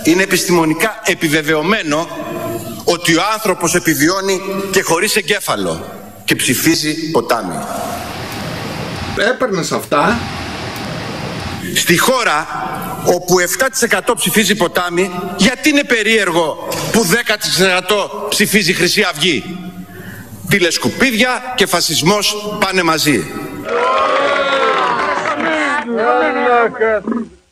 είναι επιστημονικά επιβεβαιωμένο ότι ο άνθρωπος επιβιώνει και χωρίς εγκέφαλο και ψηφίζει ποτάμι. Έπαιρνες αυτά. Στη χώρα όπου 7% ψηφίζει ποτάμι, γιατί είναι περίεργο που 10% ψηφίζει Χρυσή Αυγή? Τηλεσκουπίδια και φασισμός πάνε μαζί.